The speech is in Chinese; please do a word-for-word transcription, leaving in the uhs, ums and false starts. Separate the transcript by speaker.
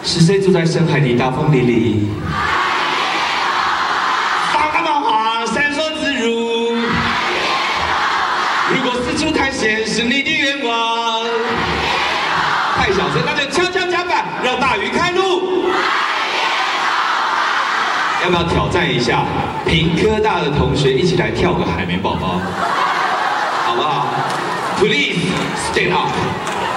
Speaker 1: 是谁住在深海的大风里里？
Speaker 2: 发光芒花闪烁自如。如果四处探险是你的愿望，
Speaker 1: 太小声，那就敲敲甲板，让大鱼开路。要不要挑战一下？屏科大的同学一起来跳个海绵宝宝，好不好 ？Please stand up。